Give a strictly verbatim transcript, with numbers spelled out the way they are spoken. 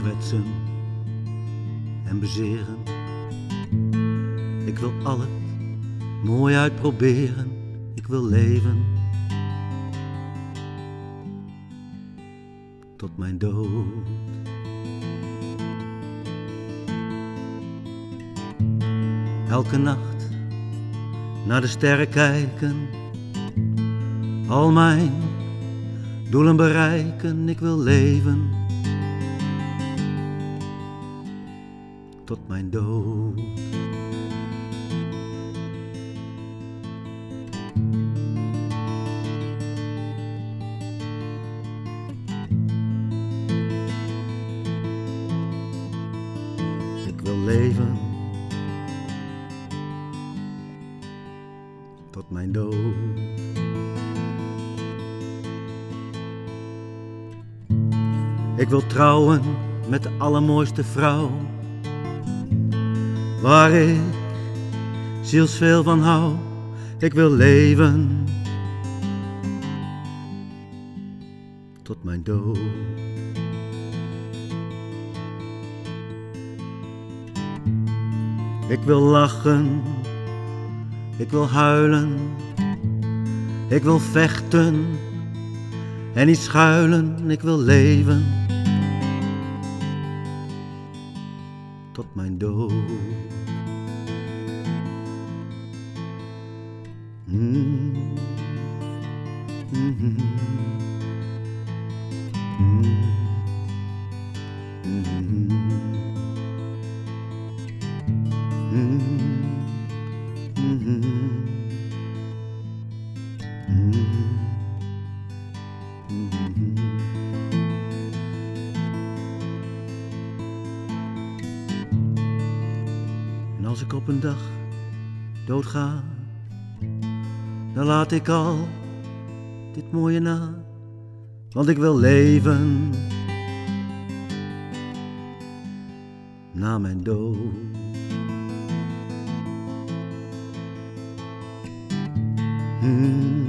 kwetsen en bezeren. Ik wil alles mooi uitproberen. Ik wil leven tot mijn dood. Elke nacht naar de sterren kijken, al mijn doelen bereiken. Ik wil leven tot mijn dood. Ik wil leven tot mijn dood. Ik wil trouwen met de allermooiste vrouw, waar ik zielsveel van hou. Ik wil leven tot mijn dood. Ik wil lachen, ik wil huilen, ik wil vechten en niet schuilen. Ik wil leven tot mijn dood. Mm. Mm-hmm. Mm. Mm-hmm. Mm. Mm-hmm. Mm. Mm-hmm. En als ik op een dag doodga, dan laat ik al dit mooie na, want ik wil leven na mijn dood. Mm.